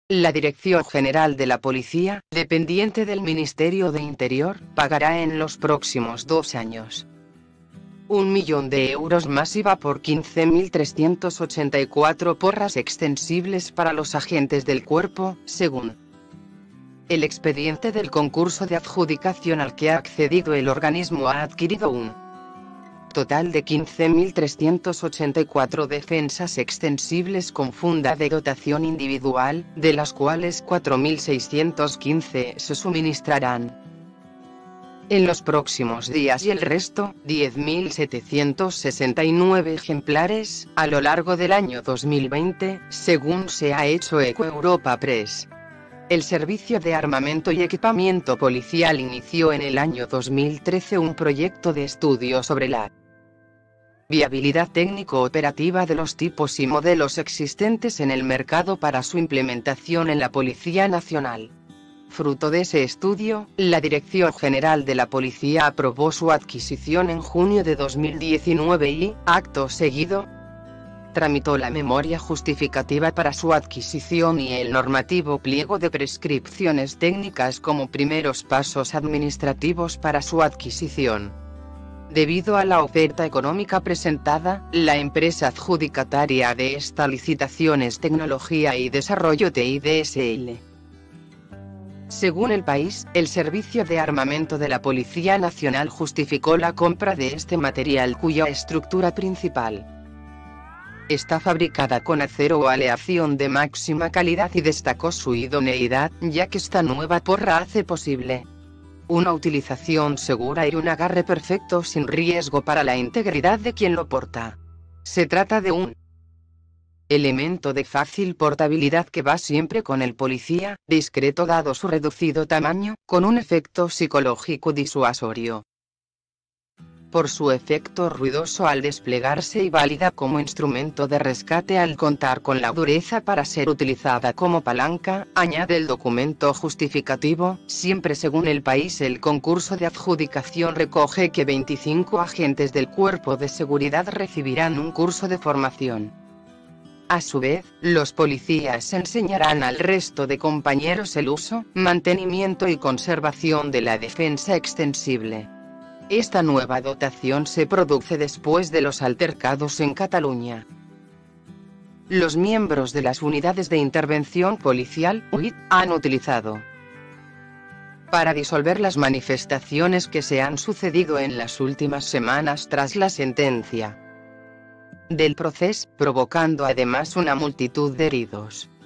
La Dirección General de la Policía, dependiente del Ministerio de Interior, pagará en los próximos 2 años 1 millón de euros más IVA por 15.384 porras extensibles para los agentes del cuerpo, según el expediente del concurso de adjudicación al que ha accedido el organismo. Ha adquirido un total de 15.384 defensas extensibles con funda de dotación individual, de las cuales 4.615 se suministrarán en los próximos días y el resto, 10.769 ejemplares, a lo largo del año 2020, según se ha hecho eco Europa Press. El Servicio de Armamento y Equipamiento Policial inició en el año 2013 un proyecto de estudio sobre la viabilidad técnico-operativa de los tipos y modelos existentes en el mercado para su implementación en la Policía Nacional. Fruto de ese estudio, la Dirección General de la Policía aprobó su adquisición en junio de 2019 y, acto seguido, tramitó la memoria justificativa para su adquisición y el normativo pliego de prescripciones técnicas como primeros pasos administrativos para su adquisición. Debido a la oferta económica presentada, la empresa adjudicataria de esta licitación es Tecnología y Desarrollo TI SL. Según El País, el Servicio de Armamento de la Policía Nacional justificó la compra de este material cuya estructura principal está fabricada con acero o aleación de máxima calidad y destacó su idoneidad, ya que esta nueva porra hace posible una utilización segura y un agarre perfecto sin riesgo para la integridad de quien lo porta. Se trata de un elemento de fácil portabilidad que va siempre con el policía, discreto dado su reducido tamaño, con un efecto psicológico disuasorio por su efecto ruidoso al desplegarse y válida como instrumento de rescate al contar con la dureza para ser utilizada como palanca, añade el documento justificativo. Siempre según El País, el concurso de adjudicación recoge que 25 agentes del Cuerpo de Seguridad recibirán un curso de formación. A su vez, los policías enseñarán al resto de compañeros el uso, mantenimiento y conservación de la defensa extensible. Esta nueva dotación se produce después de los altercados en Cataluña. Los miembros de las unidades de intervención policial, UIT, han utilizado para disolver las manifestaciones que se han sucedido en las últimas semanas tras la sentencia del proceso, provocando además una multitud de heridos.